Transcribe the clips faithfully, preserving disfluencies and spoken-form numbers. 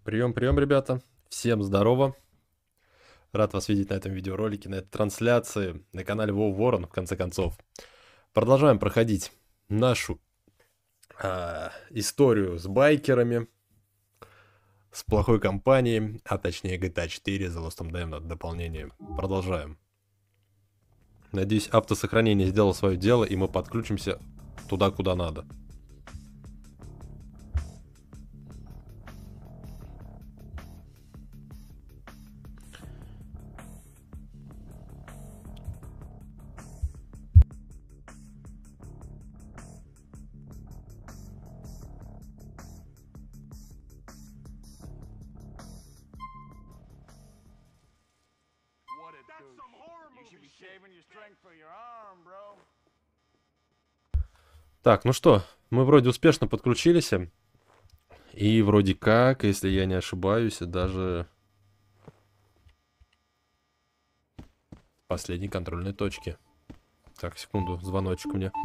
Прием, прием, ребята. Всем здорово. Рад вас видеть на этом видеоролике, на этой трансляции, на канале WoW Ворон, в конце концов. Продолжаем проходить нашу а, историю с байкерами, с плохой компанией, а точнее джи ти эй четыре, The Lost and Damned дополнение. Продолжаем. Надеюсь, автосохранение сделало свое дело, и мы подключимся туда, куда надо. Так, ну что, мы вроде успешно подключились. И вроде как, если я не ошибаюсь, даже в последней контрольной точке. Так, секунду, звоночек мне.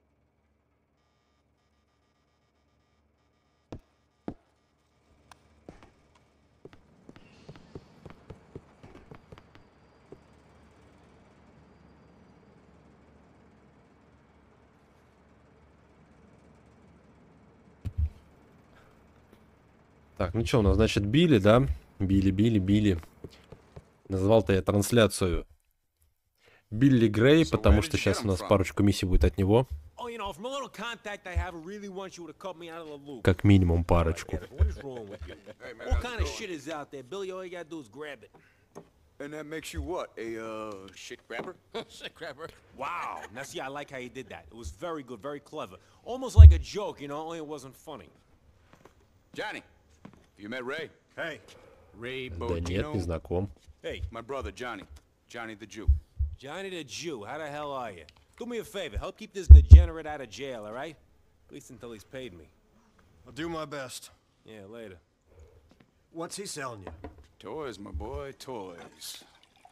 Так, ну что у нас, значит, Билли, да? Билли, Билли, Билли. Назвал-то я трансляцию Билли Грей, потому что сейчас у нас парочку миссий будет от него. Как минимум парочку. And that makes you what? A, uh, shit grabber? Shit grabber. Wow. Now, see, I like how you did that. It was very good, very clever. Almost like a joke, you know, only it wasn't funny. Johnny, you met Ray? Hey. Ray Да Bodino? нет, не знаком. Hey, my brother, Johnny. Johnny the Jew. Johnny the Jew, how the hell are you? Do me a favor, help keep this degenerate out of jail, all right? At least until he's paid me. I'll do my best. Yeah, later. What's he selling you? Toys, my boy, toys.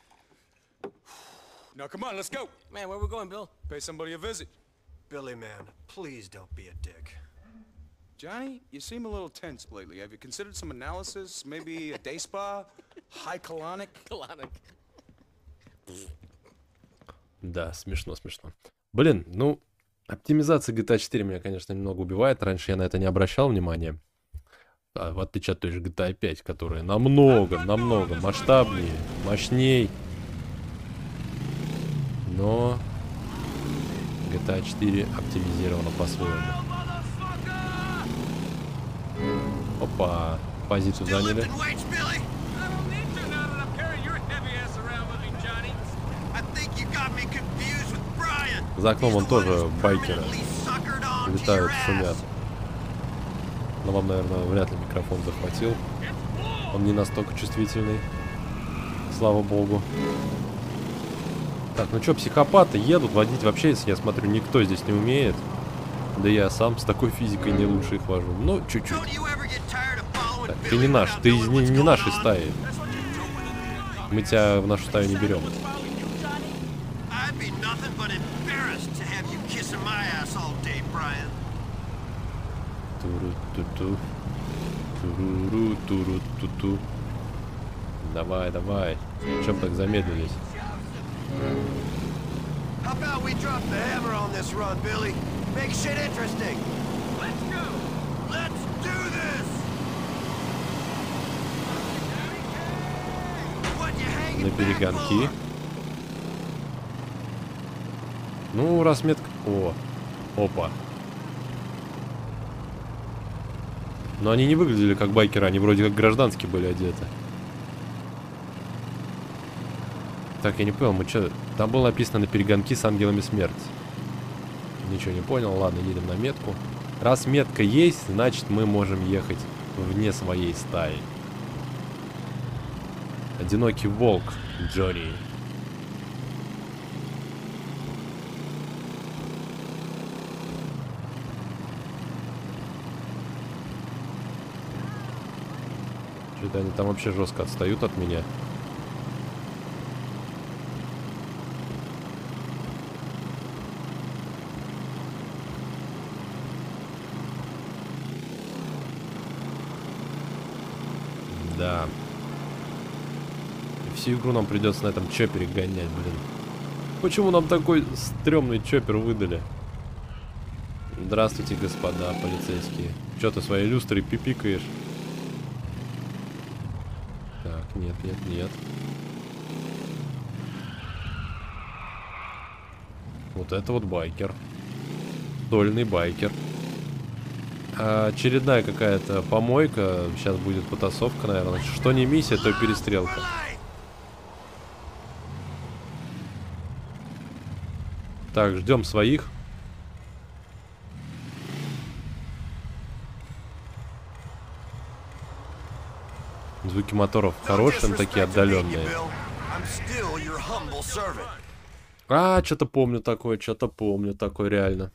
Now, come on, let's go. Man, where we going, Bill? Pay somebody a visit. Billy, man, please don't be a dick. Johnny, you seem a little tense lately. Have you considered some analysis? Maybe a day spa? High colonic? Colonic. Да, смешно, смешно. Блин, ну, оптимизация джи ти эй четыре меня, конечно, немного убивает. Раньше я на это не обращал внимания. А, в отличие от той же джи ти эй пять, которая намного, намного масштабнее, мощней. Но джи ти эй четыре оптимизирована по-своему. Опа, позицию заняли. За окном он тоже байкеры летают, шумят. Но вам, наверное, вряд ли микрофон захватил. Он не настолько чувствительный. Слава богу. Так, ну что, психопаты едут. Водить вообще, если я смотрю, никто здесь не умеет. Да я сам с такой физикой не лучше их вожу. Ну, чуть-чуть. Так, ты не наш, ты из не, не нашей стаи. Мы тебя в нашу стаю не берем. Туру-ту-ту. Туру-туру-ту-ту. Давай, давай. Чем так замедлились? How about we drop the hammer on this run, Billy? Make shit interesting. Let's go. Let's do this. What you hanging На перегонки. Ну, раз метка... О, опа. Но они не выглядели как байкеры, они вроде как гражданские были одеты. Так, я не понял, мы что... Там было написано на перегонки с ангелами смерти. Ничего не понял, ладно, едем на метку. Раз метка есть, значит мы можем ехать вне своей стаи. Одинокий волк, Джонни. Что-то они там вообще жестко отстают от меня. Да. И всю игру нам придется на этом чопере гонять, блин. Почему нам такой стрёмный чоппер выдали? Здравствуйте, господа полицейские. Чё ты своей люстрой пипикаешь? Так, нет, нет, нет. Вот это вот байкер. Дольный байкер. А, очередная какая-то помойка. Сейчас будет потасовка, наверное. Что не миссия, то перестрелка. Так, ждем своих. Звуки моторов хорошие, такие отдаленные. А, что-то помню такое, что-то помню такое, реально.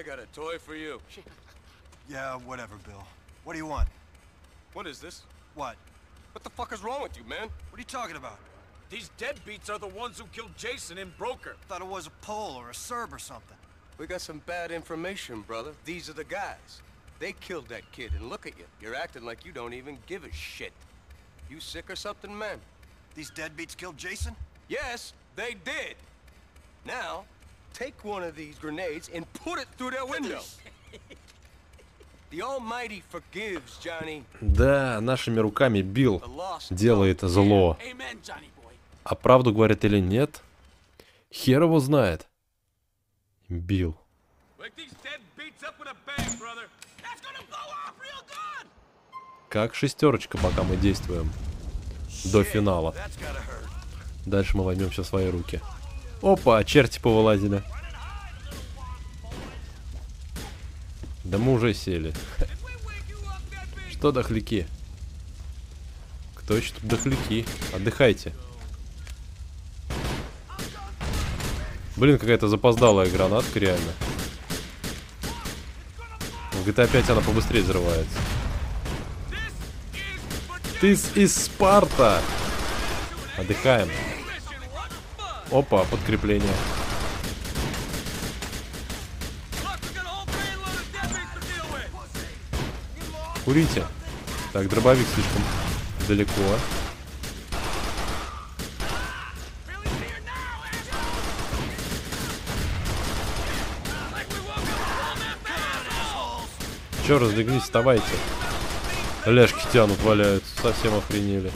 Yeah, whatever, Bill. What do you want? What is this? What? What the fuck is wrong with you, man? What are you talking about? These deadbeats are the ones who killed Jason in Broker. Thought it was a Pole or a Serb or something. We got some bad information, brother. These are the guys. They killed that kid, and look at you. You're acting like you don't even give a shit. You sick or something, man? These deadbeats killed Jason? Yes, they did. Now, take one of these grenades and put it through their window. The Almighty forgives, Johnny. Да, нашими руками Билл The lost делает зло. Amen, Johnny boy. А правду говорит или нет? Хер его знает. Билл. Wake these deadbeats up with a bang, brother. That's gonna blow off real good. Как шестерочка, пока мы действуем. До финала. That's gotta hurt. Дальше мы возьмем все в свои руки. Опа, черти повылазили. Да мы уже сели. Что дохляки? Кто еще тут дохляки? Отдыхайте. Блин, какая-то запоздалая гранатка, реально. В джи ти эй пять она побыстрее взрывается. This is Sparta. Отдыхаем. Опа, подкрепление. Курите. Так, дробовик слишком далеко. Че, разлеглись, вставайте. Ляжки тянут, валяются. Совсем охренели.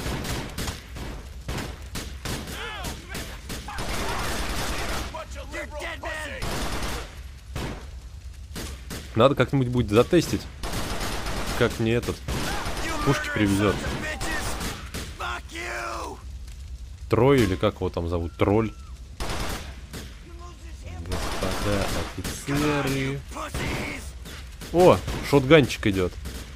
Надо как-нибудь будет затестить. Как мне этот пушки привезет. Трой или как его там зовут? Тролль. Господа офицеры. О, шотганчик идет.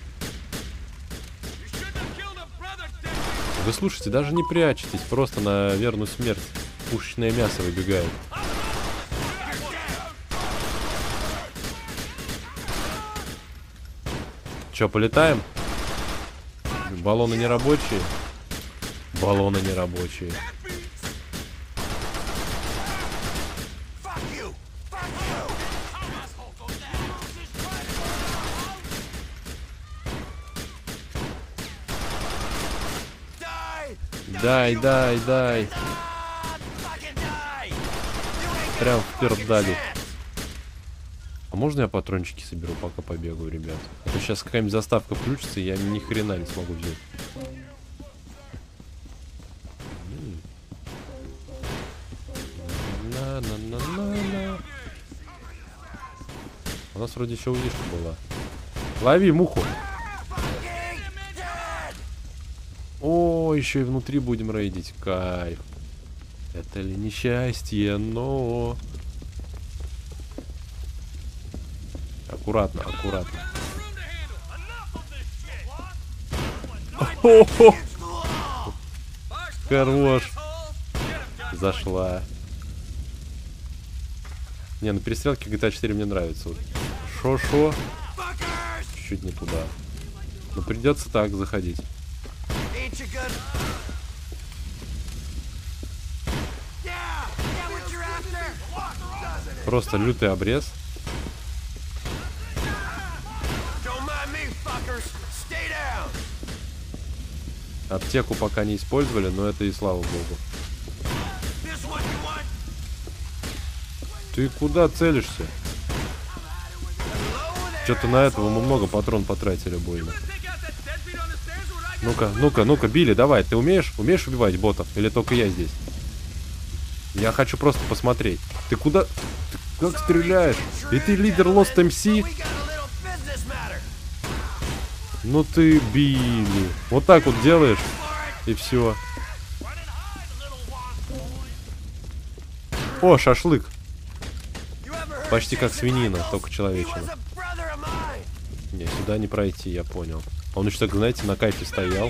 Вы слушайте, даже не прячетесь, просто на верную смерть. Пушечное мясо выбегает. Че, полетаем? Баллоны не рабочие? Баллоны не рабочие. Дай, дай, дай. Прям вперед дали. А можно я патрончики соберу, пока побегаю, ребят? А то сейчас какая-нибудь заставка включится, и я ни хрена не смогу взять. На-на-на-на-на. У нас вроде еще увишка была. Лови муху. О, еще и внутри будем рейдить. Кайф. Это ли несчастье, но... Аккуратно, аккуратно. О-хо-хо. Хорош. Зашла. Не, на перестрелке джи ти эй четыре мне нравится. Вот. Шо-шо. Чуть не туда. Но придется так заходить. Просто лютый обрез. Аптеку пока не использовали, но это и слава богу. Ты куда целишься? Что-то на этого мы много патрон потратили больно. Ну-ка, ну-ка, ну-ка, Билли, давай. Ты умеешь? Умеешь убивать ботов? Или только я здесь? Я хочу просто посмотреть. Ты куда? Ты как стреляешь? И ты лидер Lost эм си? Ну ты, Билли. Вот так вот делаешь, и все. О, шашлык. Почти как свинина, только человечина. Не, сюда не пройти, я понял. Он еще так, знаете, на кайфе стоял.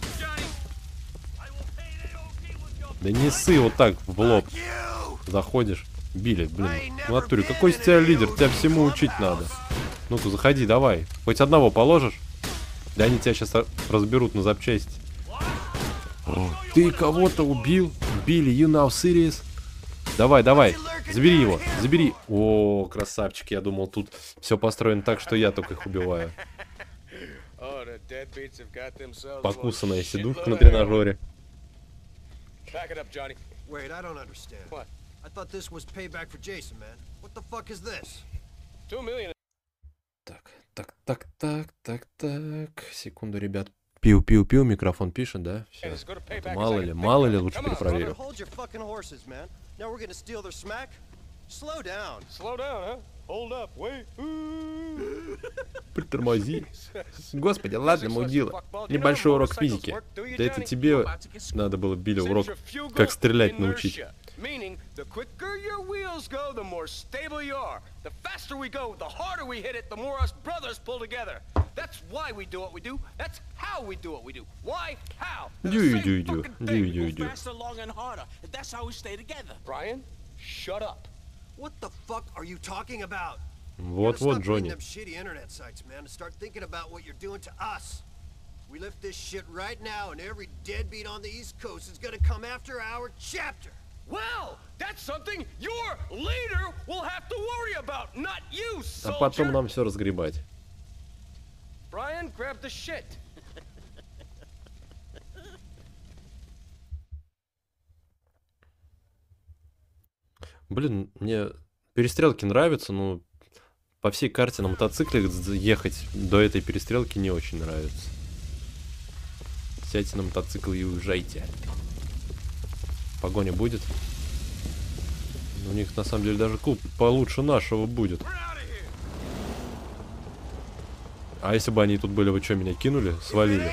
Да не ссы вот так в лоб. Заходишь. Билли, блин, в натуре. Какой из тебя лидер? Тебя всему учить надо. Ну-ка, заходи, давай. Хоть одного положишь? Да они тебя сейчас разберут на запчасти. О, ты кого-то убил? Билли, you now serious? Давай, давай. Забери его, забери. О, красавчик, я думал, тут все построено так, что я только их убиваю. Покусанная сидушка на тренажере. Wait, I don't understand. What? I thought this was payback for Jason, man. What the fuck is this? Two million. Так, так, так, так, так, так. Секунду, ребят. Пиу-пиу-пиу, микрофон пишет, да? Все. Это мало ли, мало ли, лучше перепроверю. Hold your fucking horses, man. Now we're gonna steal their smack? Slow down. Slow down, huh? Hold up, wait. Притормози. Господи, ладно, мудила. Небольшой урок физики. Да это тебе надо было, Билли, урок, как стрелять научить. Meaning, the quicker your wheels go, the more stable you are. The faster we go, the harder we hit it, the more us brothers pull together. That's why we do what we do. That's how we do what we do. Why? How? Дю-дю-дю. Дю-дю-дю. Faster, longer, and harder. And that's how we stay together. Brian, shut up. What the fuck are you talking about? Вот-вот, Джонни. Them shitty internet sites, man, and start thinking about what you're doing to us. We lift this shit right now, and every deadbeat on the East Coast is gonna come after our chapter. Well, that's something your leader will have to worry about, not you, А soldier. потом нам все разгребать. Brian, grab the shit. Блин, мне перестрелки нравятся, но по всей карте на мотоцикле ехать до этой перестрелки не очень нравится. Сядьте на мотоцикл и уезжайте. Погоня будет. У них на самом деле даже клуб получше нашего будет. А если бы они тут были, вы что, меня кинули? Свалили.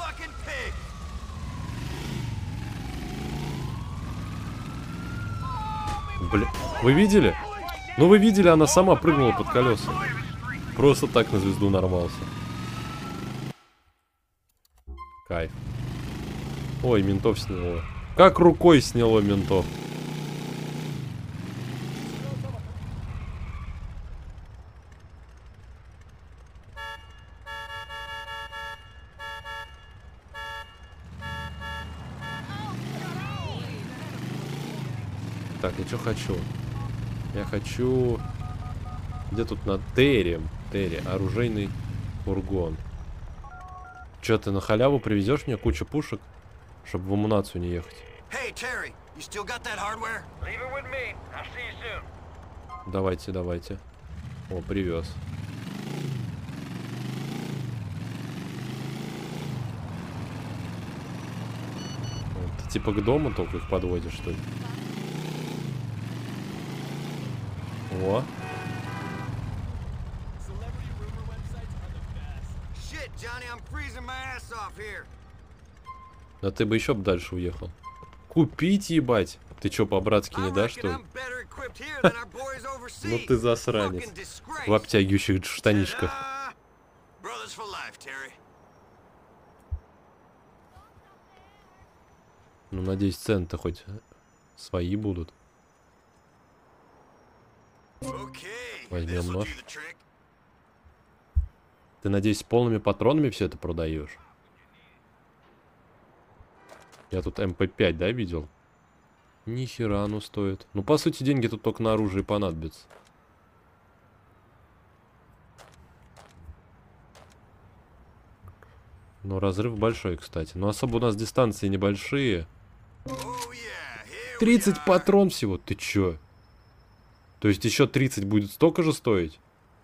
Бля, вы видели? Ну вы видели, она сама прыгнула под колеса. Просто так на звезду нарвался. Кайф. Ой, ментов сняло. Как рукой сняло ментов. Так, я что хочу? Я хочу... Где тут на Терри? Терри, оружейный фургон. Че, ты на халяву привезешь мне кучу пушек, чтобы в амунацию не ехать? Hey, Terry, you still got that hardware? Leave it with me. I'll see you soon. Давайте, давайте. О, привез. Ты типа к дому только их подводишь, что ли? О. Shit, Johnny, I'm freezing my ass off here. Да ты бы еще бы дальше уехал. Купить, ебать. Ты что, по-братски не дашь, что ли? Ну ты засранец. В обтягивающих штанишках. Ну, надеюсь, цены-то хоть свои будут. Возьмем нож. Ты, надеюсь, с полными патронами все это продаешь? Я тут эм пэ пять, да, видел? Ни хера оно стоит. Ну, по сути, деньги тут только на оружие понадобятся. Ну, разрыв большой, кстати. Но особо у нас дистанции небольшие. тридцать патрон всего. Ты чё? То есть еще тридцать будет столько же стоить?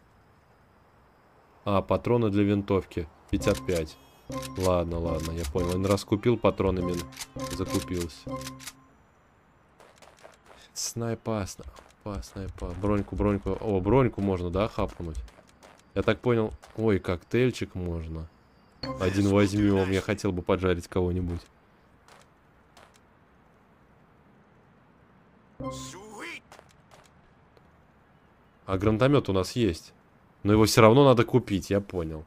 А, патроны для винтовки. пятьдесят пять. Ладно, ладно, я понял. Он раз купил патронами, закупился. Снайпа, снайпа, снайпа. Броньку, броньку. О, броньку можно, да, хапнуть? Я так понял. Ой, коктейльчик можно. Один возьмем. Я хотел бы поджарить кого-нибудь. А гранатомет у нас есть. Но его все равно надо купить, я понял.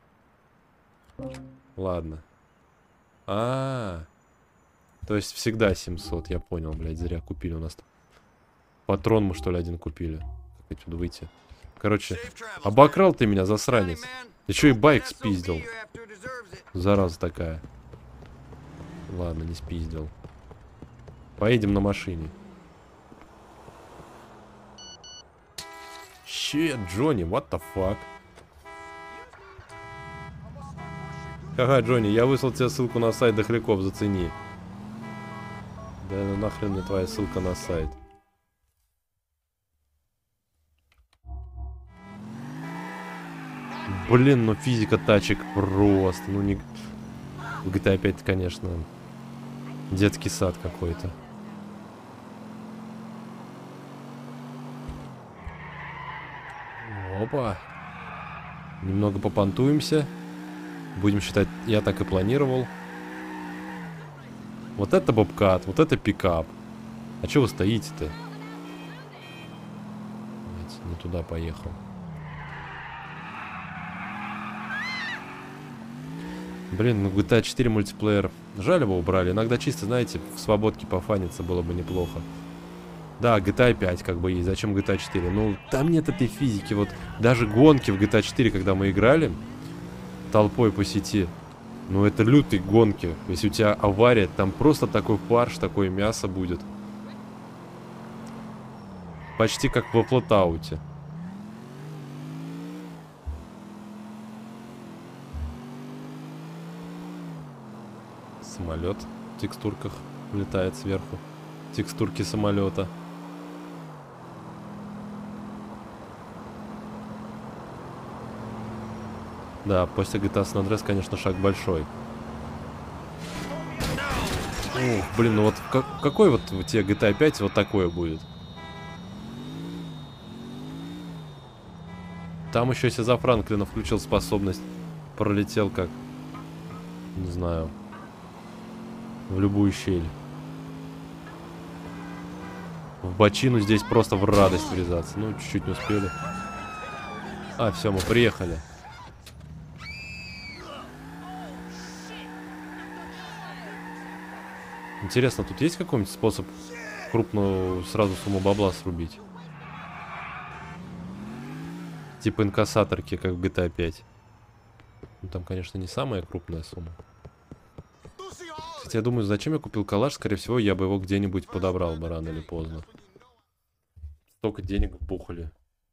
Ладно. А, -а, а. То есть всегда семьсот, я понял, блядь, зря купили у нас. Патрон мы, что ли, один купили. Как отсюда выйти? Короче, обокрал ты меня, засранец. Еще и байк спиздил. Зараза такая. Ладно, не спиздил. Поедем на машине. Щет, Джонни, what the fuck? Ага, Джонни, я выслал тебе ссылку на сайт Дохляков, зацени. Да ну нахрен мне твоя ссылка на сайт. Блин, ну физика тачек просто, ну не... В джи ти эй пять, конечно, детский сад какой-то. Опа. Немного попонтуемся. Будем считать, я так и планировал. Вот это бобкат, вот это пикап. А чего вы стоите-то? Не туда поехал. Блин, ну джи ти эй четыре мультиплеер. Жаль, его убрали. Иногда чисто, знаете, в свободке пофаниться было бы неплохо. Да, джи ти эй пять как бы есть. Зачем джи ти эй четыре? Ну, там нет этой физики. Вот даже гонки в джи ти эй четыре, когда мы играли толпой по сети. Ну, это лютые гонки. Если у тебя авария, там просто такой фарш, такое мясо будет. Почти как во Флотауте. Самолет в текстурках летает сверху. Текстурки самолета. Да, после джи ти эй San Andreas, конечно, шаг большой. Ух, блин, ну вот как, какой вот у тебя джи ти эй пять вот такое будет? Там еще, если за Франклина включил способность, пролетел как, не знаю, в любую щель. В бочину здесь просто в радость врезаться. Ну, чуть-чуть не успели. А, все, мы приехали. Интересно, тут есть какой-нибудь способ крупную сразу сумму бабла срубить? Типа инкассаторки, как в джи ти эй пять. Ну, там, конечно, не самая крупная сумма. Кстати, я думаю, зачем я купил калаш? Скорее всего, я бы его где-нибудь подобрал бы рано или поздно. Столько денег вбухали.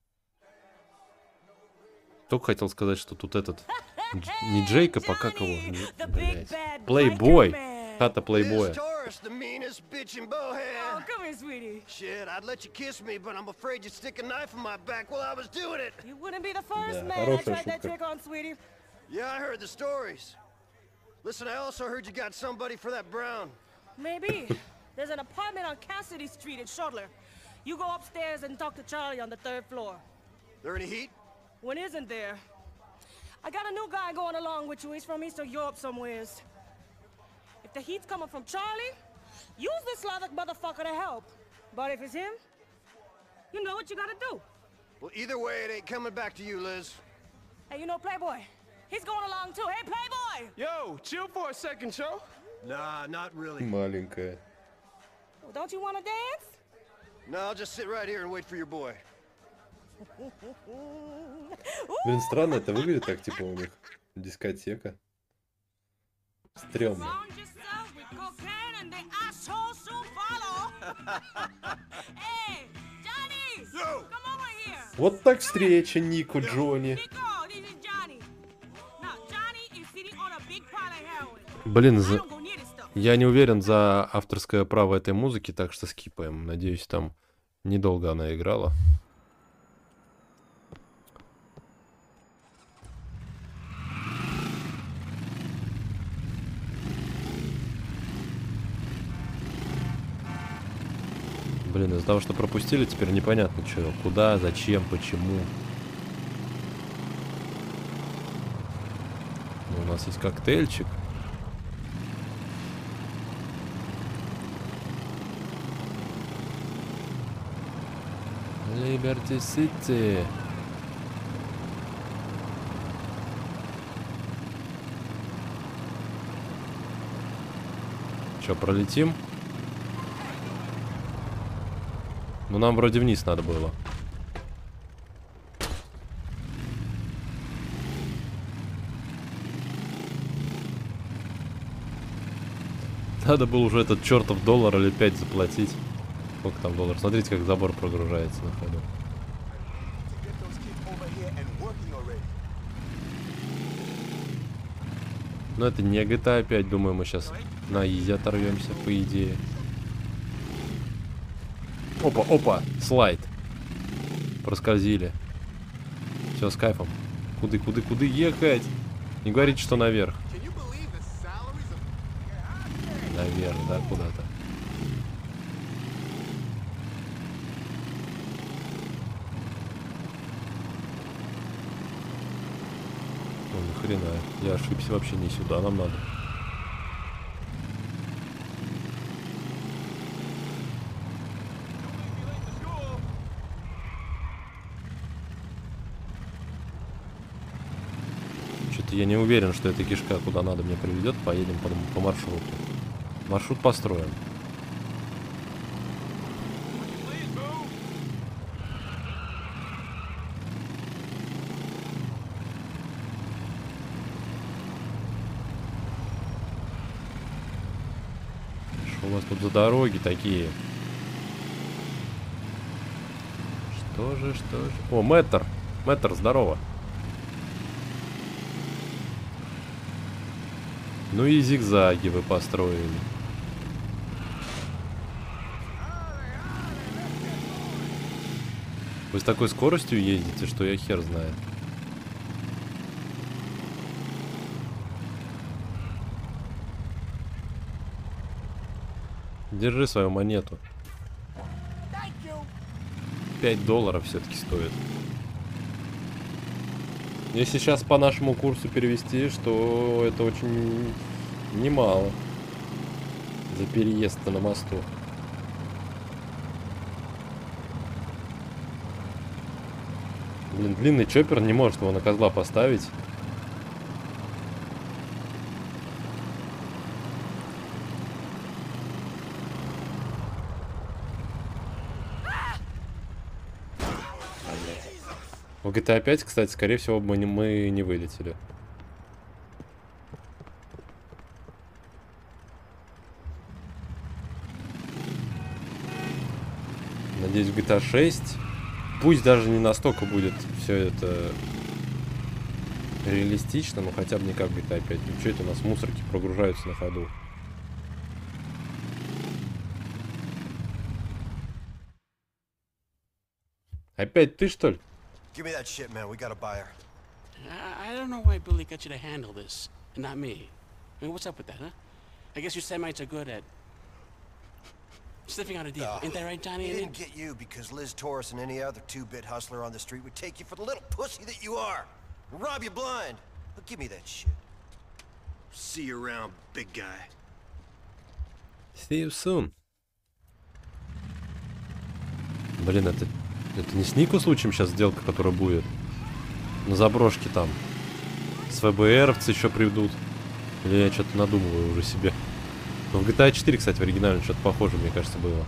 Только хотел сказать, что тут этот... Не Джейкоб, а как его? Блять. Плейбой. Хата плейбоя. The meanest bitch in Bohan. Oh, come here, sweetie. Shit, I'd let you kiss me, but I'm afraid you'd stick a knife in my back while I was doing it. You wouldn't be the first Yeah, man I хорошая tried that шутка. trick on, sweetie. Yeah, I heard the stories. Listen, I also heard you got somebody for that brown. Maybe. There's an apartment on Cassidy Street in Shortler. You go upstairs and talk to Charlie on the third floor. There any heat? When isn't there? I got a new guy going along with you. He's from Eastern Europe somewheres. If the heat's coming from Charlie, use this Slavic motherfucker to help. But if it's him, you know what you gotta do. Well, either way, it ain't coming back to you, Liz. Hey, you know Playboy? He's going along too. Hey, Playboy! Yo, chill for a second, Joe. Nah, not really. Маленькая. Well, don't you want to dance? No, I'll just sit right here and wait for your boy. Блин, странно это выглядит, как типа у них дискотека. Стрёмно. Found yourself with cocaine and the asshole soon follow. Hey, Johnny! Yo! Come over here. Вот так встреча, Нико, Джонни. Nico, this is Johnny. Now, Johnny is sitting on a Блин, за... я не уверен за авторское право этой музыки, так что скипаем. Надеюсь, там недолго она играла. Блин, из-за того, что пропустили, теперь непонятно, что, куда, зачем, почему. Ну, у нас есть коктейльчик. Liberty City. Че, пролетим? Ну, нам вроде вниз надо было. Надо было уже этот чертов доллар или пять заплатить. Сколько там долларов? Смотрите, как забор прогружается на ходу. Но это не джи ти эй пять, думаю, мы сейчас на изи оторвемся, по идее. Опа, опа, слайд. Проскользили. Все, с кайфом. Куды, куды, куды ехать? Не говорите, что наверх. Наверх, да, куда-то. Ну, ни хрена. Я ошибся, вообще не сюда нам надо. Что-то я не уверен, что эта кишка куда надо мне приведет. Поедем по, по маршруту. Маршрут построен. Что у вас тут за дороги такие? Что же, что же? О, мэтр. Мэтр, здорово. Ну и зигзаги вы построили. Вы с такой скоростью ездите, что я хер знаю. Держи свою монету. пять долларов все-таки стоит. Если сейчас по нашему курсу перевести, что это очень немало за переезд на мосту. Блин, длинный чоппер не может его на козла поставить. В джи ти эй пять, кстати, скорее всего, мы не, мы не вылетели. Надеюсь, в джи ти эй шесть, пусть даже не настолько будет все это реалистично, но хотя бы не как в джи ти эй пять. Ну что это у нас мусорки прогружаются на ходу? Опять ты, что ли? Give me that shit, man. We got a buyer. I, I don't know why Billy got you to handle this, and not me. I mean, what's up with that, huh? I guess you Semites are good at sniffing out a deal. Uh, Ain't that right, Johnny? He didn't get you because Liz Torres and any other two-bit hustler on the street would take you for the little pussy that you are. And rob you blind. But give me that shit. See you around, big guy. See you soon. Блин, это... Это не с Нику случаем сейчас сделка, которая будет? На заброшке там. С ФБРовцы еще придут. Или я что-то надумываю уже себе. Но в джи ти эй четыре, кстати, в оригинале что-то похоже, мне кажется, было.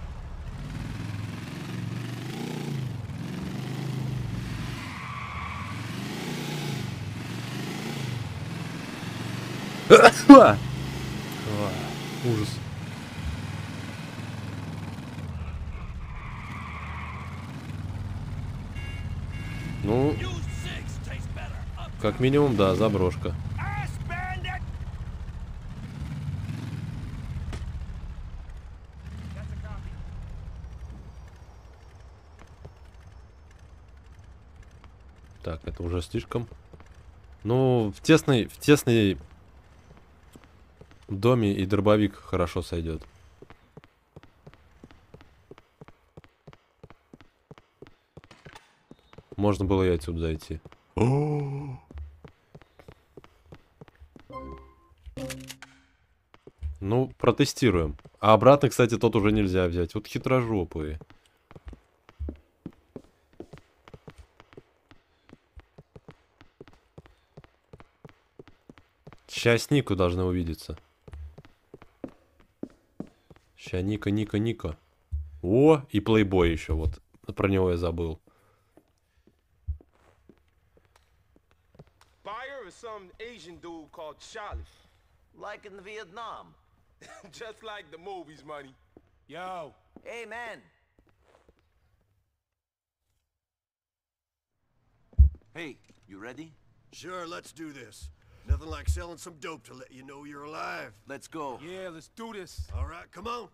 Ужас. Ну, как минимум, да, заброшка. Так, это уже слишком. Ну, в тесной, в тесной доме и дробовик хорошо сойдет. Можно было и отсюда зайти. Ну, протестируем. А обратно, кстати, тот уже нельзя взять. Вот хитрожопые. Сейчас Нику должны увидеться. Ща Ника, Ника, Ника. О, и плейбой еще, вот. Про него я забыл. Buyer is some Asian dude called Charlie. Like in Vietnam. Just like the movies, money. Yo. Hey, man. Hey, you ready? Sure, let's do this. Nothing like selling some dope to let you know you're alive. Let's go. Yeah, let's do this. All right, come on.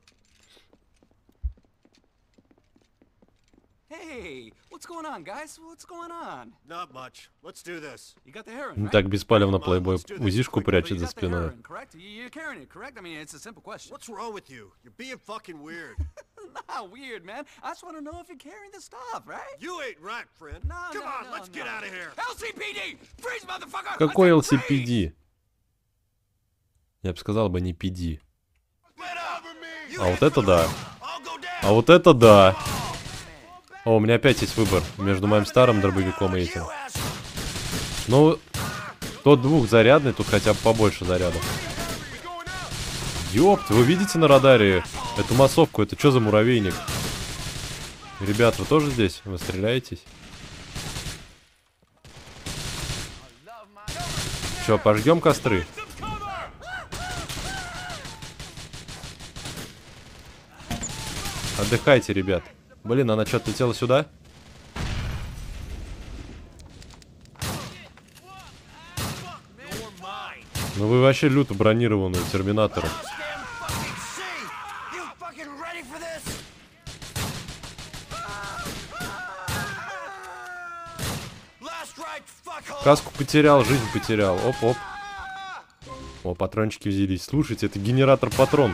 Hey, what's going on, guys? What's going on? Not much. Let's do this. You got the heroin, right? Так беспалевно плейбой узишку прячет за You got the спиной. heroin, correct? You- You're carrying it, correct? I mean, it's a simple question. What's wrong with you? You're being fucking weird. Not weird, man. I just want to know if you're carrying the stuff, right? You ain't right, friend. No, Come no, on, no, let's get no. out of here. L C P D! Freeze, motherfucker! Какой эл си пи ди? Я бы сказал бы не пи ди. А вот это да. А вот это да. О, у меня опять есть выбор между моим старым дробовиком и этим. Ну, тот двухзарядный, тут хотя бы побольше зарядов. Ёпт, вы видите на радаре эту массовку? Это что за муравейник? Ребят, вы тоже здесь? Вы стреляетесь? Чё, пожгем костры? Отдыхайте, ребят. Блин, она что-то летела сюда? Ну вы вообще люто бронированные терминаторы. Каску потерял, жизнь потерял. Оп-оп. О, патрончики взялись. Слушайте, это генератор патрон.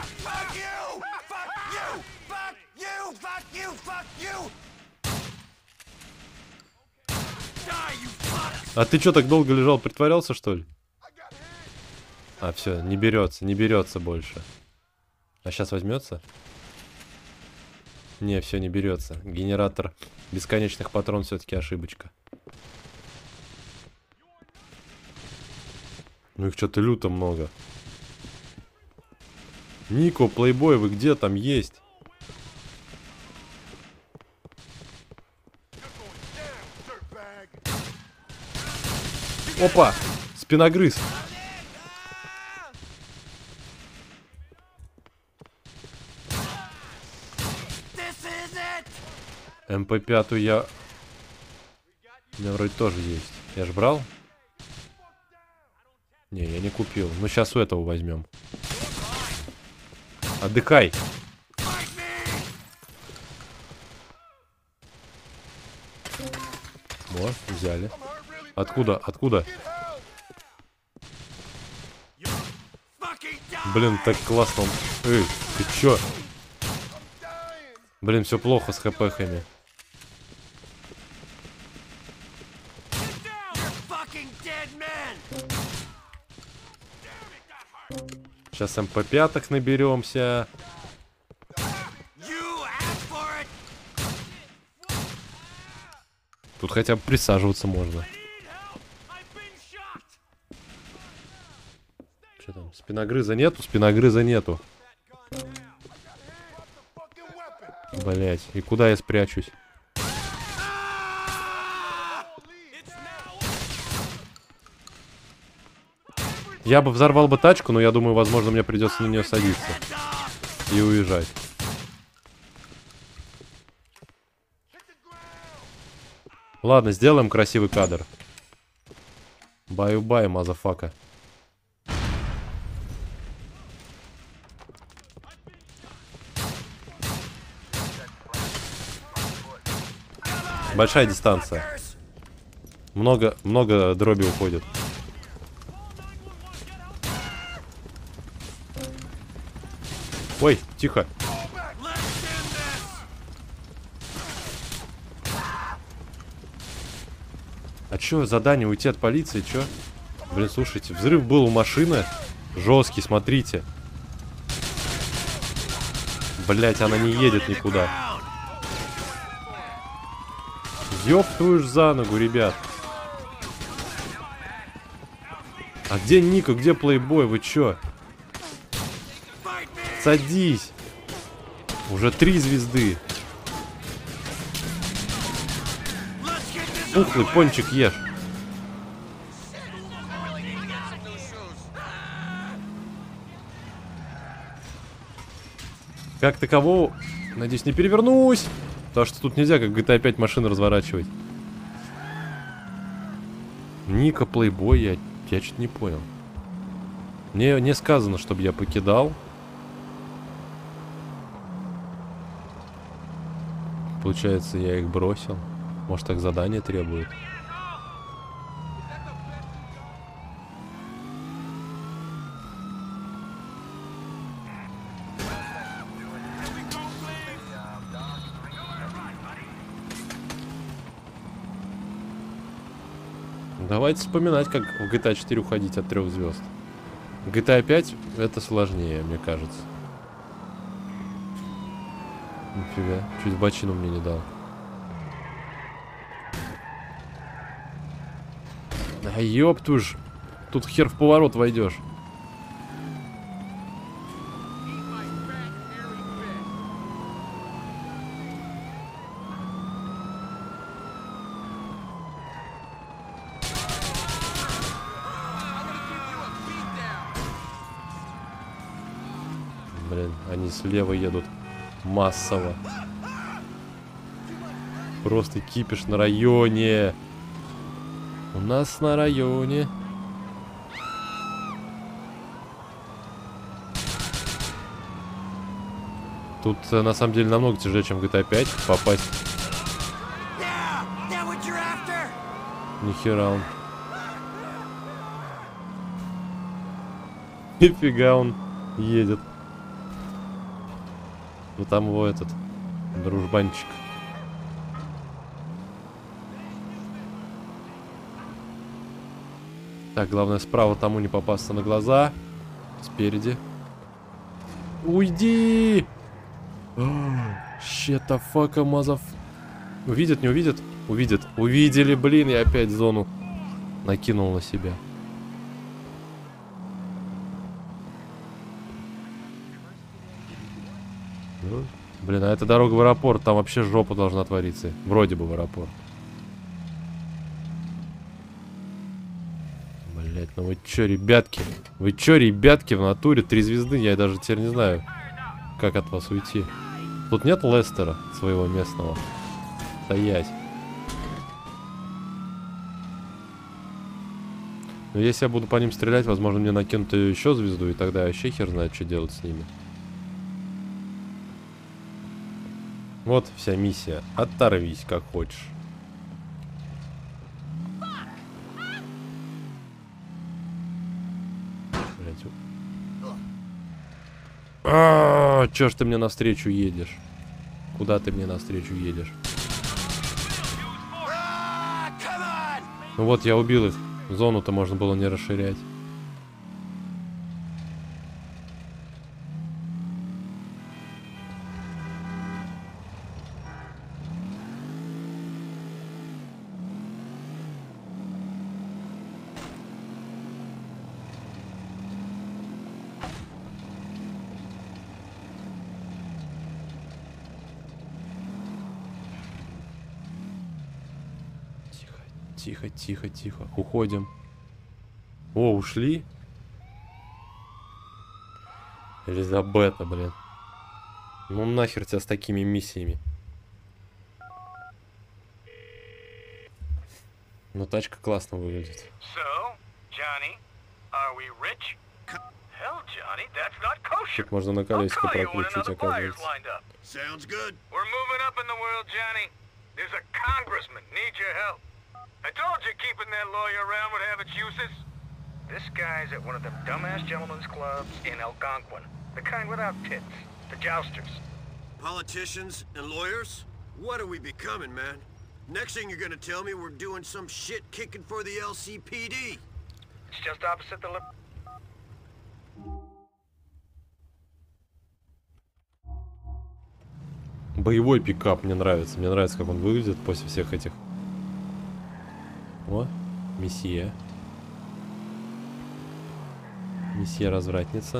А ты что, так долго лежал, притворялся, что ли? А, все, не берется, не берется больше. А сейчас возьмется? Не, все, не берется. Генератор бесконечных патрон все-таки ошибочка. Ну их что-то люто много. Нико, плейбой, вы где там есть? Опа! Спиногрыз! эм пэ пять я... У меня вроде тоже есть. Я ж брал? Не, я не купил. Ну, сейчас у этого возьмем. Отдыхай! Вот, взяли. Откуда? Откуда? Блин, так классно. Эй, ты чё? Блин, все плохо с хпхами. Сейчас эм пэ пять наберемся. Тут хотя бы присаживаться можно. Что там? Спиногрыза нету? Спиногрыза нету. Блять, и куда я спрячусь? Я бы взорвал бы тачку, но я думаю, возможно, мне придется на нее садиться и уезжать. Ладно, сделаем красивый кадр. Баю-бай, мазафака. Большая дистанция. Много, много дроби уходит. Ой, тихо. А чё, задание уйти от полиции, чё? Блин, слушайте, взрыв был у машины. Жесткий, смотрите. Блять, она не едет никуда. Ёб твою ж за ногу, ребят. А где Ника, где плейбой, вы чё? Садись. Уже три звезды. Пухлый пончик ешь. Как такового, надеюсь, не перевернусь. Потому что тут нельзя, как в джи ти эй пять, машины разворачивать. Ника, плейбой, я, я что-то не понял. Мне не сказано, чтобы я покидал. Получается, я их бросил. Может, так задание требует. Давайте вспоминать, как в джи ти эй четыре уходить от трех звезд. В джи ти эй пять это сложнее, мне кажется. Нифига, чуть бочину мне не дал. А ёб твою ж, тут хер в поворот войдешь. Блин, они слева едут массово. Просто кипиш на районе. У нас на районе. Тут на самом деле намного тяжелее, чем в джи ти эй пять попасть. Нихера он. Нифига он едет. Ну там его этот дружбанчик. Так, главное справа тому не попасться на глаза. Спереди. Уйди! Shit the fuck, мазов. Увидят, не увидят? Увидят. Увидели, блин, я опять зону накинул на себя. Блин, а это дорога в аэропорт, там вообще жопа должна твориться. Вроде бы в аэропорт. Блять, ну вы чё, ребятки? Вы чё, ребятки, в натуре три звезды? Я даже теперь не знаю, как от вас уйти. Тут нет Лестера своего местного. Стоять. Но если я буду по ним стрелять, возможно, мне накинут еще звезду, и тогда вообще хер знает, что делать с ними. Вот вся миссия. Оторвись, как хочешь. Блять. А-а-а, чё ж ты мне навстречу едешь? Куда ты мне навстречу едешь? Ну вот, я убил их. Зону-то можно было не расширять. Тихо, тихо, тихо. Уходим. О, ушли? Элизабета, блин. Ну нахер тебя с такими миссиями. Ну тачка классно выглядит. Тут можно на колесико прокручивать, оказывается. I told you keeping that lawyer around would have its uses. This guy's at one of them dumbass gentlemen's clubs in Algonquin. The kind without tits. The jousters. Politicians and lawyers? What are we becoming, man? Next thing you're gonna tell me we're doing some shit kicking for the L C P D. It's just opposite the... Боевой пикап мне нравится. Мне нравится, как он выглядит после всех этих. О, месье. Месье развратница.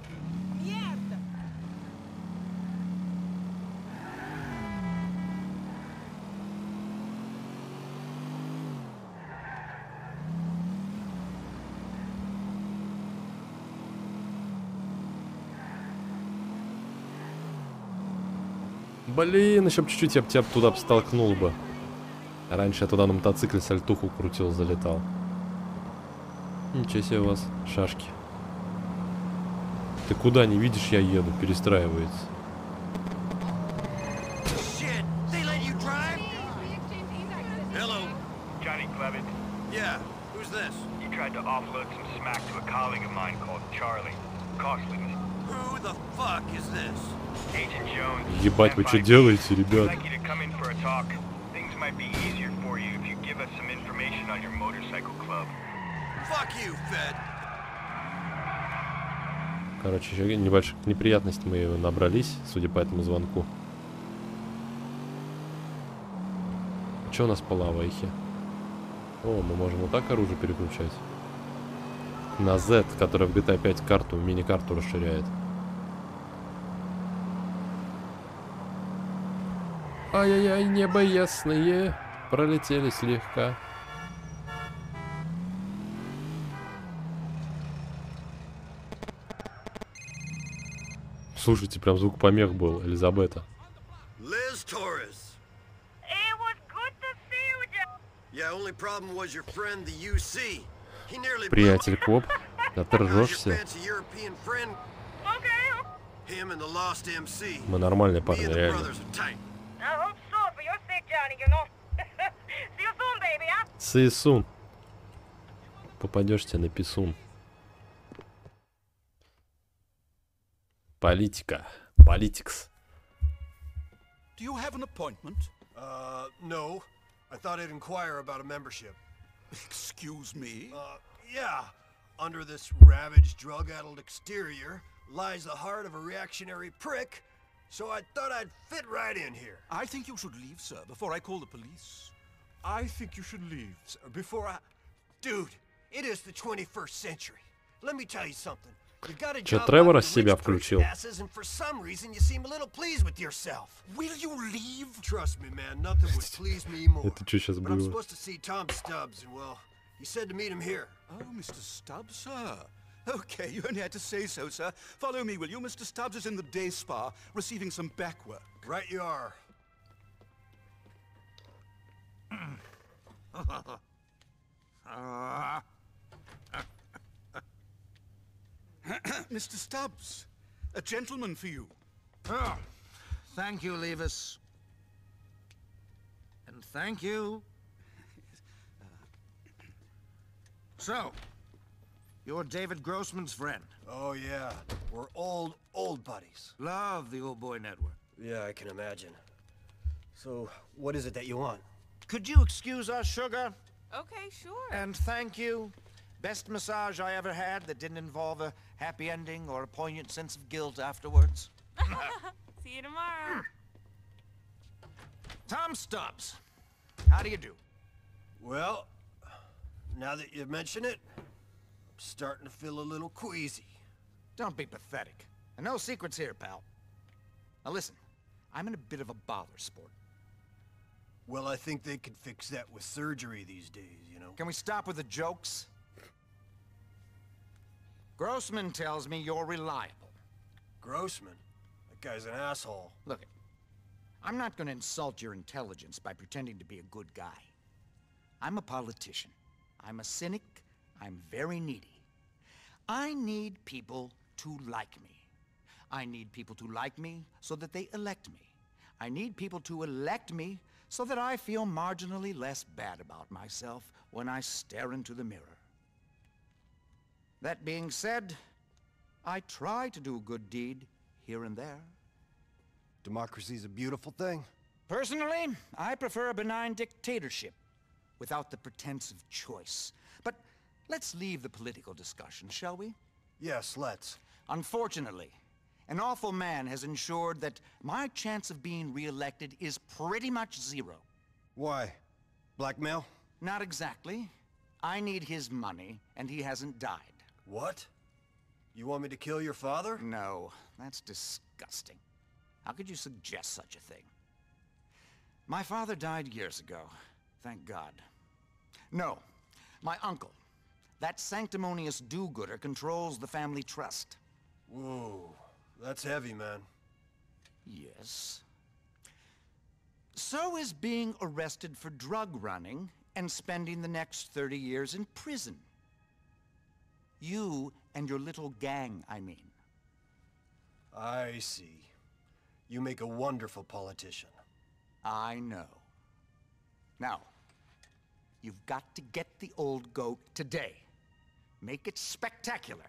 Блин, еще бы чуть-чуть я бы тебя туда столкнул бы. Раньше я туда на мотоцикле сальтуху крутил, залетал. Ничего себе у вас шашки. Ты куда не видишь, я еду, перестраивается. Johnny Clevitt. Yeah, who's this? You tried to offload some smack to a colleague of mine called Charlie. Costly. Who the fuck is this? Agent Jones. Ебать, вы что делаете, ребят? I'd like you to come in for a talk. Things might be easier for you if you give us some information on your motorcycle club. Fuck you, Fed. Короче, еще небольших неприятностей мы набрались, судя по этому звонку. Что у нас по лавайхе? О, мы можем вот так оружие переключать. На Z, которая в джи ти эй пять карту, мини-карту расширяет. Ай-яй-яй, небо ясные, пролетели слегка. Слушайте, прям звук помех был, Элизабета. Liz Torres. It was good to see you, Joe. Yeah, only problem was your friend, the ю си. He nearly blew Приятель коп, да ты How's your ржешься. fancy European friend? Okay. Him and the lost эм си. Мы нормальные Me парни, and the реально. brothers are tight. I hope so for your sake, Johnny, you know. See you soon, baby, huh? Сысун. Попадешь тебе на писун. Политика. Политикс. Do you have an appointment? Uh, no. I thought I'd inquire about a membership. Excuse me? Uh, yeah. Under this ravaged, drug-addled exterior lies the heart of a reactionary prick, so I thought I'd fit right in here. I think you should leave, sir, before I call the police. I think you should leave, sir, before I... Dude, it is the twenty-first century. Let me tell you something. You got a Чё, job Тревора out с in себя rich включил? pricks' asses, and for some reason you seem a little pleased with yourself. Will you leave? Trust me, man, nothing would please me more. Это что сейчас But I'm было? supposed to see Tom Stubbs, and well, he said to meet him here. Oh, Mister Stubbs, sir. Okay, you only had to say so, sir. Follow me, will you? Mister Stubbs is in the day spa, receiving some back work. Right you are. Mister Stubbs, a gentleman for you. Oh, thank you, Levis. And thank you. So, you're David Grossman's friend. Oh, yeah. We're old, old buddies. Love the Old Boy Network. Yeah, I can imagine. So, what is it that you want? Could you excuse us, sugar? Okay, sure. And thank you. Best massage I ever had that didn't involve a happy ending or a poignant sense of guilt afterwards. See you tomorrow. Tom Stubbs. How do you do? Well, now that you mention it, I'm starting to feel a little queasy. Don't be pathetic. And no secrets here, pal. Now listen, I'm in a bit of a bother, sport. Well, I think they could fix that with surgery these days, you know? Can we stop with the jokes? Grossman tells me you're reliable. Grossman? That guy's an asshole. Look, I'm not gonna insult your intelligence by pretending to be a good guy. I'm a politician. I'm a cynic. I'm very needy. I need people to like me. I need people to like me so that they elect me. I need people to elect me so that I feel marginally less bad about myself when I stare into the mirror. That being said, I try to do a good deed here and there. Democracy's a beautiful thing. Personally, I prefer a benign dictatorship without the pretense of choice. But let's leave the political discussion, shall we? Yes, let's. Unfortunately, an awful man has ensured that my chance of being re-elected is pretty much zero. Why? Blackmail? Not exactly. I need his money, and he hasn't died. What? You want me to kill your father? No, that's disgusting. How could you suggest such a thing? My father died years ago, thank God. No, my uncle. That sanctimonious do-gooder controls the family trust. Whoa, that's heavy, man. Yes. So is being arrested for drug running and spending the next thirty years in prison. You and your little gang, I mean. I see. You make a wonderful politician. I know. Now, you've got to get the old goat today. Make it spectacular.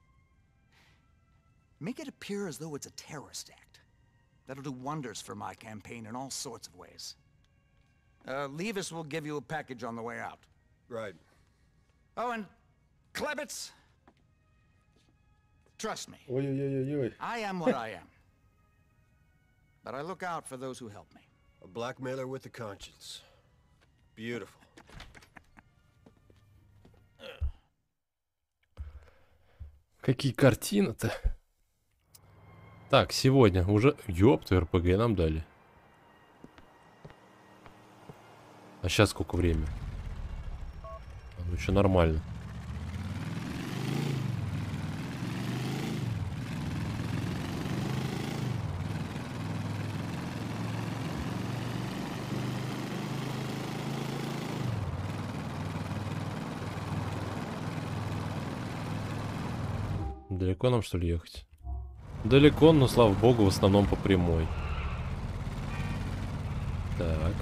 Make it appear as though it's a terrorist act. That'll do wonders for my campaign in all sorts of ways. Uh, Levis will give you a package on the way out. Right. Oh, and Klebitz, trust me. Ой, ой, ой, ой. I am what I am. But I look out for those who help me. A blackmailer with a conscience. Beautiful. Какие картины-то? Так, сегодня уже... Ёпту, эр пэ гэ нам дали. А сейчас сколько время? Ну, еще нормально. Далеко нам, что ли, ехать? Далеко, но, слава богу, в основном по прямой. Так.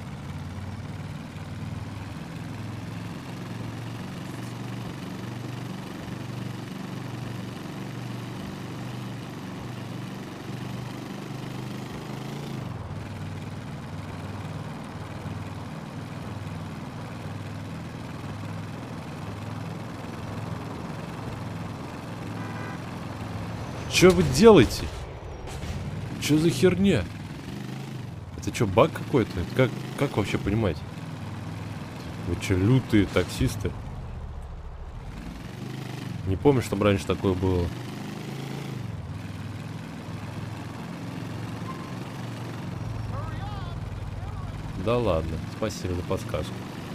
Что вы делаете? Что за херня? Это что, баг какой-то? Это как, как вообще понимать? Вы что, лютые таксисты? Не помню, чтобы раньше такое было. Да ладно, спасибо за подсказку.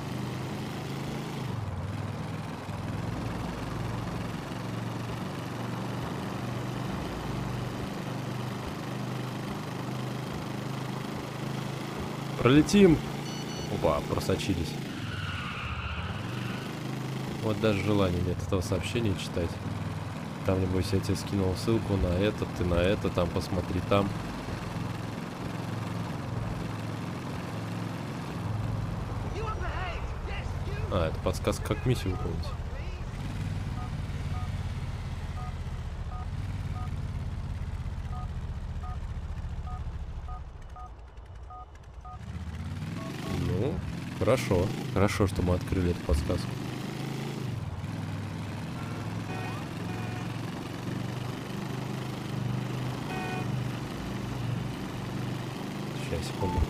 Пролетим. Опа, просочились. Вот даже желания нет этого сообщения читать. Там, небось, я тебе скинул ссылку на это, ты на это, там посмотри там. А, это подсказка, как миссию выполнить. Хорошо, хорошо, что мы открыли эту подсказку. Сейчас, секунду.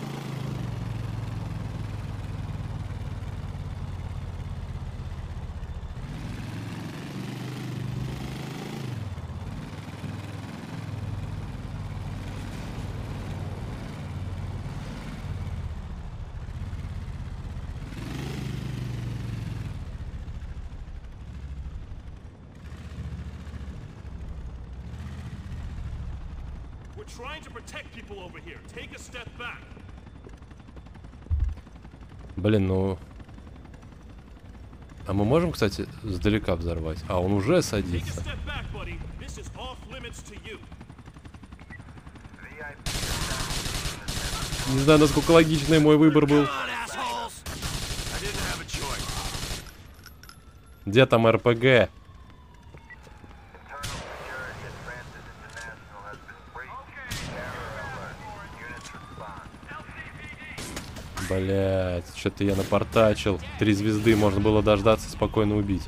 Trying to protect people over here. Take a step back. Блин, ну... А мы можем, кстати, сдалека взорвать? А, он уже садится. Не знаю, насколько логичный мой выбор был. Где там эр пэ гэ? Блять, что-то я напортачил. Три звезды, можно было дождаться, спокойно убить.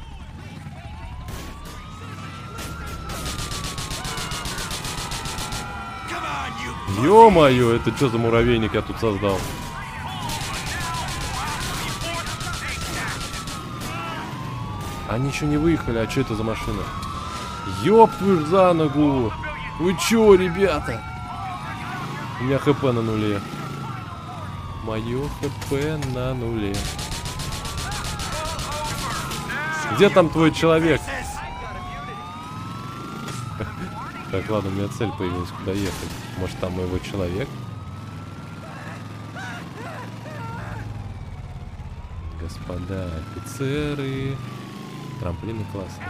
Ё-моё, это что за муравейник я тут создал? Они еще не выехали, а что это за машина? Ёб твою ж за ногу! Вы чё, ребята? У меня хп на нуле. Мое хп на нуле. Где там твой человек? Так, ладно, у меня цель появилась, куда ехать. Может, там моего человек? Господа офицеры. Трамплины классные.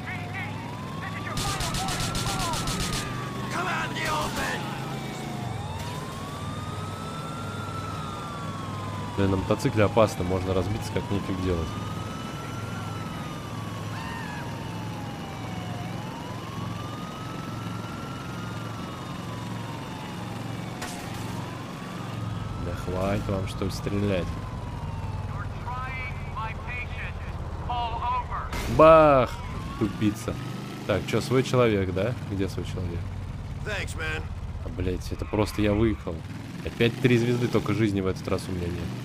Блин, на мотоцикле опасно, можно разбиться, как нифиг делать. Да хватит вам, что ли, стрелять. Бах! Тупица. Так, что, свой человек, да? Где свой человек? А, блять, это просто я выехал. Опять три звезды, только жизни в этот раз у меня нет.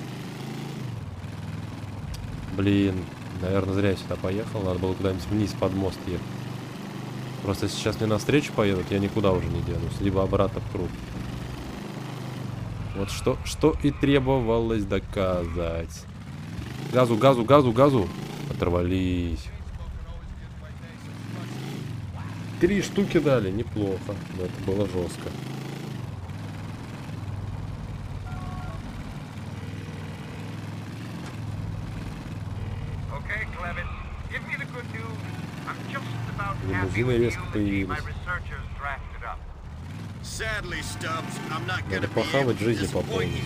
Блин, наверное, зря я сюда поехал. Надо было куда-нибудь вниз под мост ехать. Просто если сейчас мне навстречу поедут, я никуда уже не денусь. Либо обратно в круг. Вот что, что и требовалось доказать. Газу, газу, газу, газу. Оторвались. Три штуки дали, неплохо. Но это было жестко. Лимузины резко появились. Надо похавать, жизни пополнить.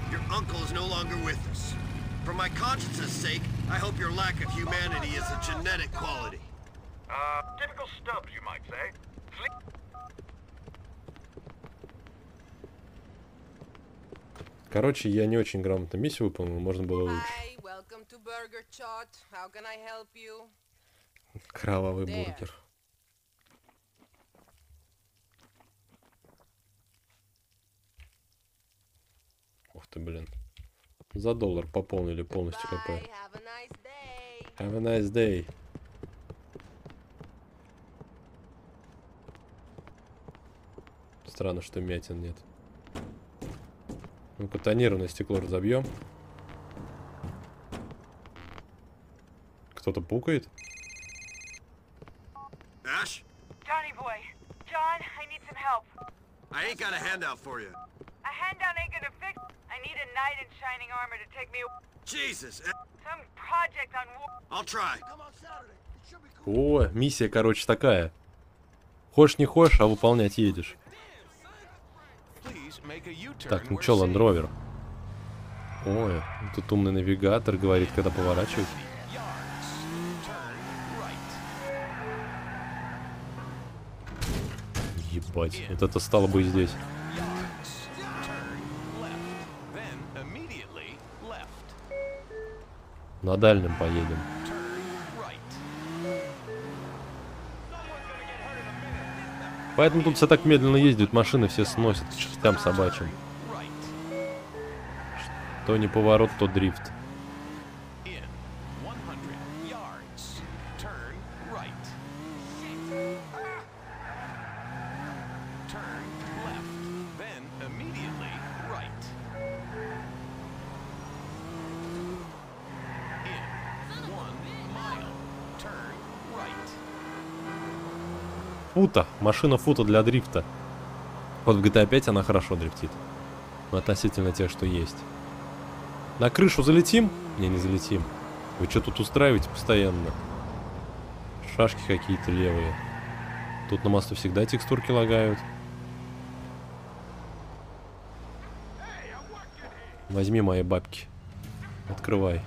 For my conscience's sake, I hope your lack of humanity is a genetic quality. Uh, typical Stubbs, you might say. Короче, я не очень грамотно миссию выполнил, можно было лучше. Кровавый бургер. Ух ты, блин. За доллар пополнили полностью КП. Have a nice day. Странно, что мятин нет. Ну-ка, тонированное стекло разобьем. Кто-то пукает? Ash? Johnny boy. John, I need some help. I ain't got a handout for you. A handout ain't gonna fix. I need a knight in shining armor to take me. Jesus. Some project on war. I'll try. О, миссия, короче, такая. Хочешь не хочешь, а выполнять едешь. Так, ну чё, Land Rover? Ой, тут умный навигатор говорит, когда поворачивать. Ебать, вот это стало бы здесь. На дальнем поедем. Поэтому тут все так медленно ездят, машины все сносят к чертям собачьим. То не поворот, то дрифт. Фута. Машина фута для дрифта. Вот в джи ти эй пять она хорошо дрифтит. Но относительно тех, что есть. На крышу залетим? Не, не залетим. Вы что тут устраиваете постоянно? Шашки какие-то левые. Тут на мосту всегда текстурки лагают. Возьми мои бабки. Открывай.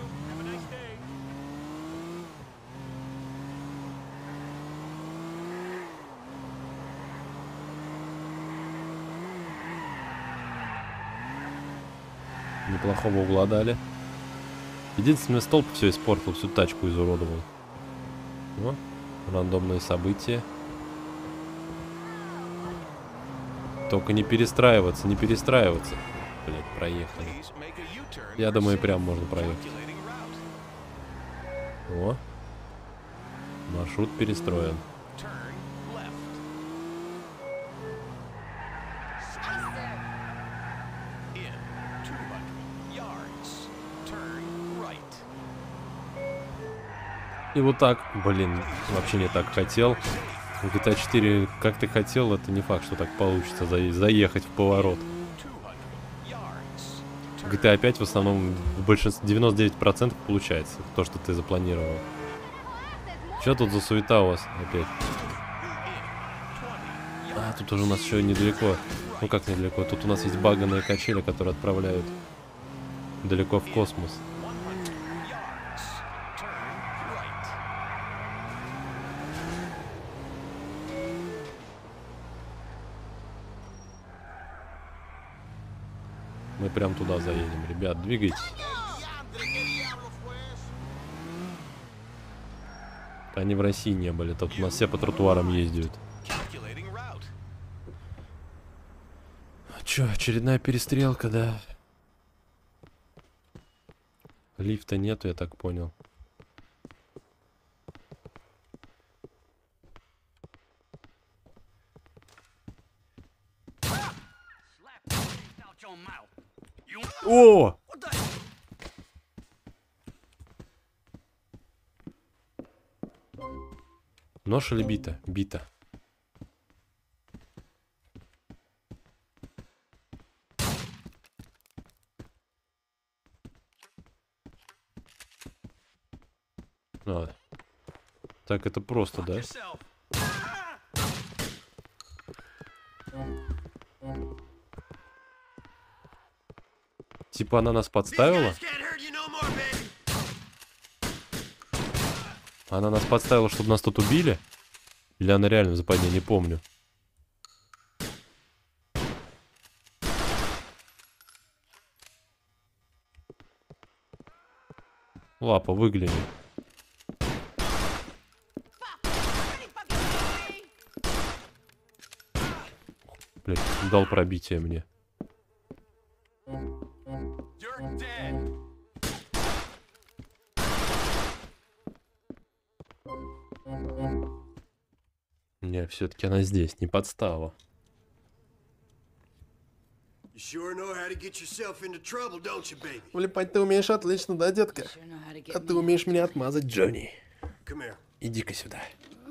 Неплохого угла дали. Единственный столб все испортил, всю тачку изуродовал. О, рандомные события. Только не перестраиваться, не перестраиваться. Блять, проехали. Я думаю, прям можно проехать. О, маршрут перестроен. И вот так, блин, вообще не так хотел. В джи ти эй четыре, как ты хотел, это не факт, что так получится за заехать в поворот. В джи ти эй пять в основном в большинстве, девяносто девять процентов получается то, что ты запланировал. Что тут за суета у вас опять? А, тут уже у нас еще недалеко. Ну как недалеко? Тут у нас есть баганые качели, которые отправляют далеко в космос. Мы прям туда заедем. Ребят, двигайтесь. Они в России не были. Тут у нас все по тротуарам ездят. Чё, очередная перестрелка, да? Лифта нету, я так понял. О! Нож или бита? Бита. А. Так это просто, да? Типа она нас подставила? Она нас подставила, чтобы нас тут убили? Или она реально в западне, не помню. Лапа, выгляни. Блять, дал пробитие мне. Не, все-таки она здесь, не подстава. Влипать ты умеешь отлично, да, детка? А ты умеешь меня отмазать, Джонни. Иди-ка сюда.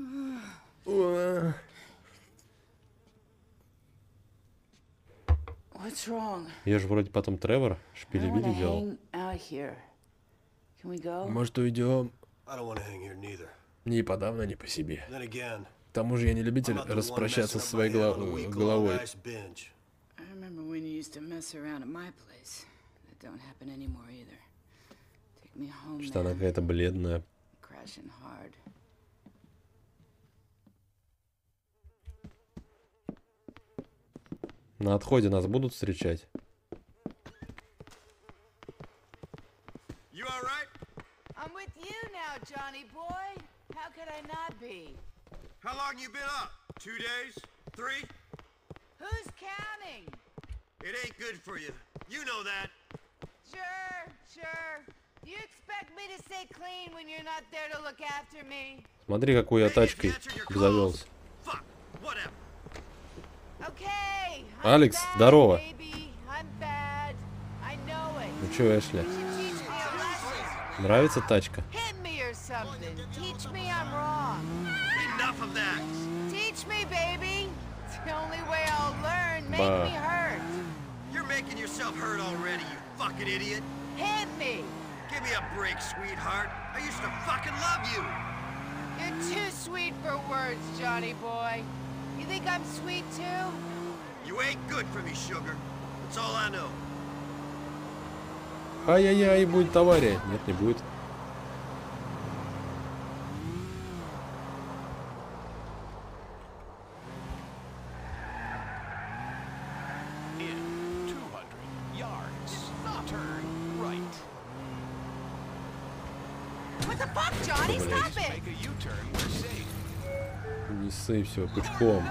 Я же вроде потом Тревор шпили-вили делал. Может, уйдем? Мне и подавно не по себе. К тому же я не любитель распрощаться со своей голов... головой. Что она какая-то бледная. На отходе нас будут встречать? How long you been up? Two days? Three? Who's counting? It ain't good for you. You know that. Sure, sure. You expect me to stay clean when you're not there to look after me? Смотри, какой я тачкой завелся. Okay. Алекс, здорово. I'm bad. I know it. Ну чё, Эшли? Нравится тачка? Hit me or something. Teach me I'm wrong. Enough of that. Teach me, baby. It's the only way I'll learn. Make Bah. me hurt. You're making yourself hurt already, you fucking idiot. Hit me. Give me a break, sweetheart. I used to fucking love you. You're too sweet for words, Johnny boy. You think I'm sweet too? You ain't good for me, sugar. That's all I know. Ай-яй-яй, будет авария. Нет, не будет. What the fuck, Johnny? Stop it! Не ссы, все, пучком.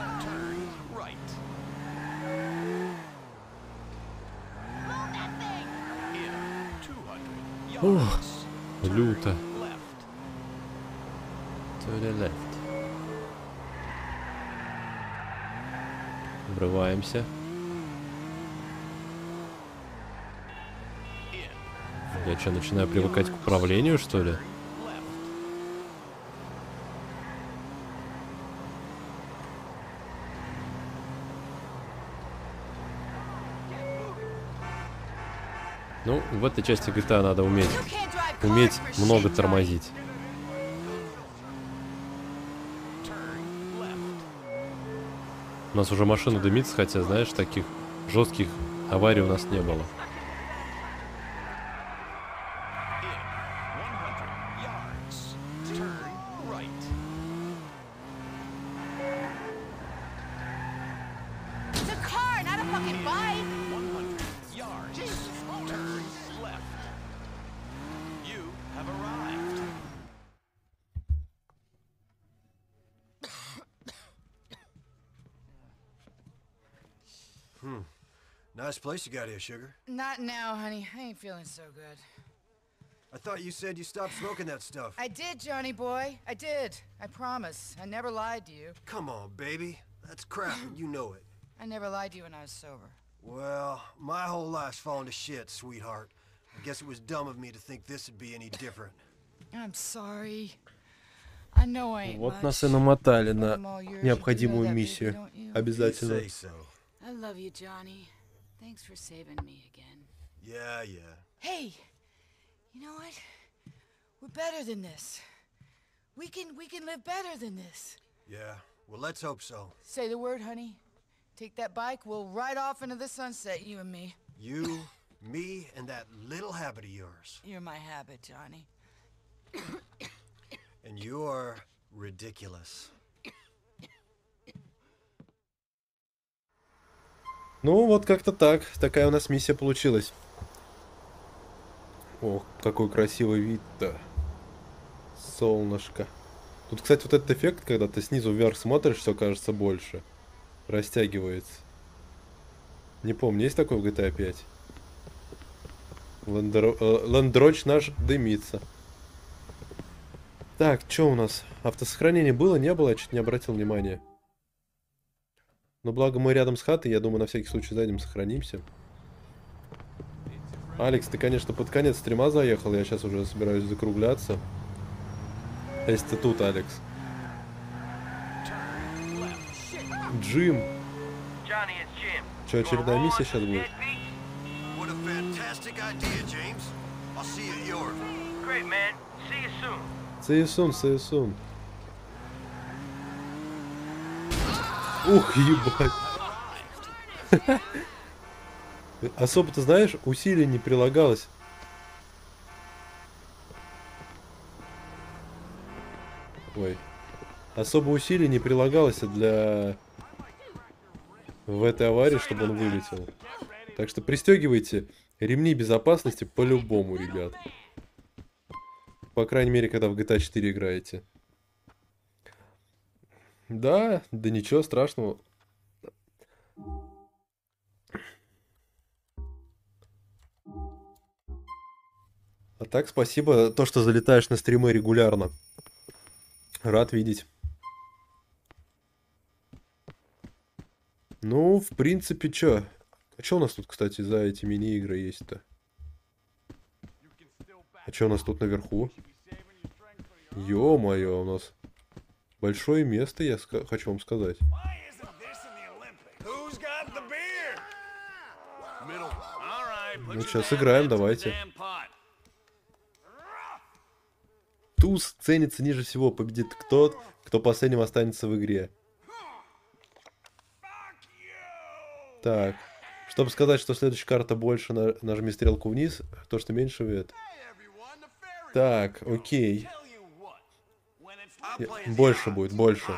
Ох, люто. To the left. Врываемся. Я что, начинаю привыкать к управлению, что ли? Ну, в этой части джи ти эй надо уметь, уметь много тормозить. У нас уже машина дымится, хотя, знаешь, таких жестких аварий у нас не было. Hmm. Nice place you got here, sugar. Not now, honey. I ain't feeling so good. I thought you said you stopped smoking that stuff. I did, Johnny boy. I did. I promise. I never lied to you. Come on, baby. That's crap, and you know it. I never lied to you when I was sober. Well, my whole life's fallen to shit, sweetheart. I guess it was dumb of me to think this would be any different. I'm sorry. I know I ain't Вот much. нас и намотали на необходимую миссию. Обязательно. I love you, Johnny. Thanks for saving me again. Yeah, yeah. Hey, you know what? We're better than this. We can we can live better than this. Yeah. Well, let's hope so. Say the word, honey. Take that bike. We'll ride off into the sunset, you and me. You, me, and that little habit of yours. You're my habit, Johnny. And you're ridiculous. Ну, вот как-то так. Такая у нас миссия получилась. Ох, какой красивый вид-то. Солнышко. Тут, кстати, вот этот эффект, когда ты снизу вверх смотришь, все кажется больше. Растягивается. Не помню, есть такой в джи ти эй пять? Лендроч наш дымится. Так, что у нас? Автосохранение было, не было? Я чуть не обратил внимания. Но благо мы рядом с хатой, я думаю, на всякий случай зайдем, сохранимся. Алекс, ты, конечно, под конец стрима заехал, я сейчас уже собираюсь закругляться. А если ты тут, Алекс? Джим. Че, очередная миссия сейчас будет? See you soon, see you soon. Ух, ебать. Особо, ты знаешь, усилий не прилагалось. Ой. Особо усилий не прилагалось для... в этой аварии, чтобы он вылетел. Так что пристегивайте ремни безопасности по-любому, ребят. По крайней мере, когда в джи ти эй четыре играете. Да, да ничего страшного. А так, спасибо, то, что залетаешь на стримы регулярно. Рад видеть. Ну, в принципе, чё? А чё у нас тут, кстати, за эти мини-игры есть-то? А чё у нас тут наверху? Ё-моё, у нас большое место, я хочу вам сказать. Ну что, сыграем, давайте. Туз ценится ниже всего. Победит тот, кто последним останется в игре. Так. Чтобы сказать, что следующая карта больше, на- нажми стрелку вниз, то, что меньше это. Так, окей. Я- Больше будет, больше.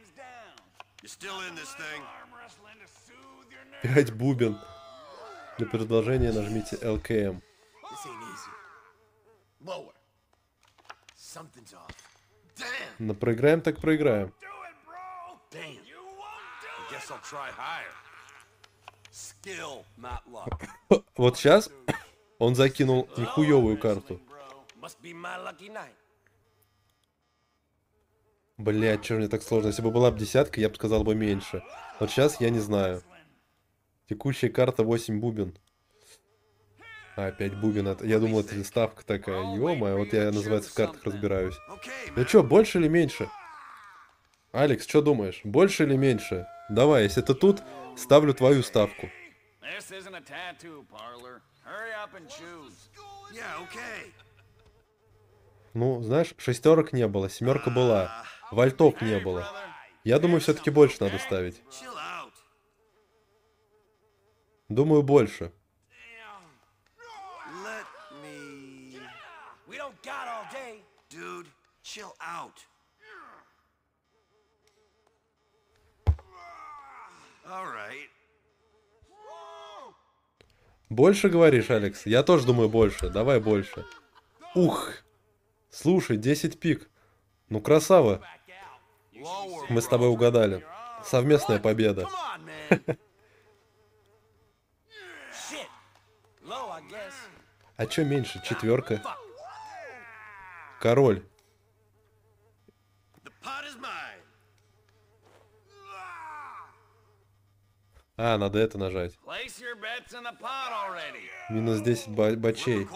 Пять бубен. Для продолжения нажмите эл ка эм. Но проиграем, так проиграем. Вот сейчас он закинул нихуевую карту. Блять, что мне так сложно? Если бы была бы десятка, я бы сказал бы меньше. Вот сейчас я не знаю. Текущая карта восемь бубен. А, пять бубен. Это... Я думал, это ставка такая. Ё-моё, вот я, называется, в картах разбираюсь. Ну чё, больше или меньше? Алекс, что думаешь? Больше или меньше? Давай, если ты тут, ставлю твою ставку. Ну, знаешь, шестерок не было, семерка была, вольтов не было. Я думаю, все-таки больше надо ставить. Думаю, больше. Больше говоришь, Алекс? Я тоже думаю больше. Давай больше. Ух! Слушай, десять пик. Ну, красава. Мы с тобой угадали. Совместная победа. А чё меньше? Четверка. Король. А, надо это нажать. Минус десять бачей.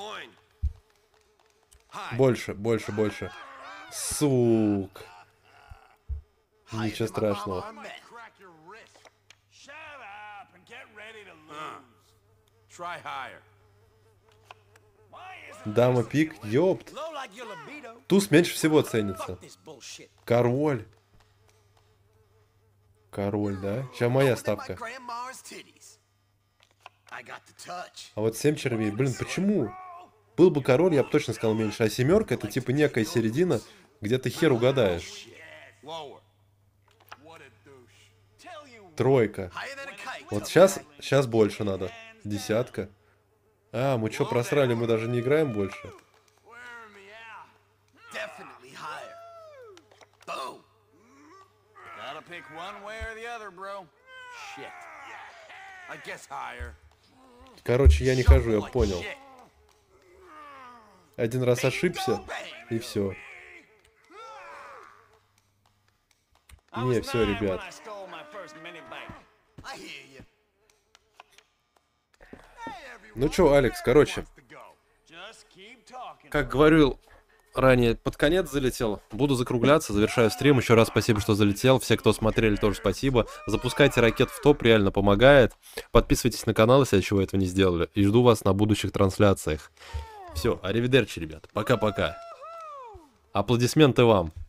Больше, больше, больше. Сук. Ничего страшного. Дама пик, ёпт. Туз меньше всего ценится. Король. Король, да? Сейчас моя ставка. А вот семь червей. Блин, почему? Был бы король, я бы точно сказал меньше. А семерка это типа некая середина, где ты хер угадаешь. Тройка. Вот сейчас, сейчас больше надо. Десятка. А, мы что, просрали? Мы даже не играем больше. Короче, я не хожу, я понял. Один раз ошибся, и все. Не, все, ребят. Ну чё, Алекс, короче. Как говорил ранее, под конец залетел. Буду закругляться, завершаю стрим. Еще раз спасибо, что залетел. Все, кто смотрели, тоже спасибо. Запускайте ракет в топ, реально помогает. Подписывайтесь на канал, если чего этого не сделали. И жду вас на будущих трансляциях. Все, аривидерчи, ребят. Пока-пока. Аплодисменты вам.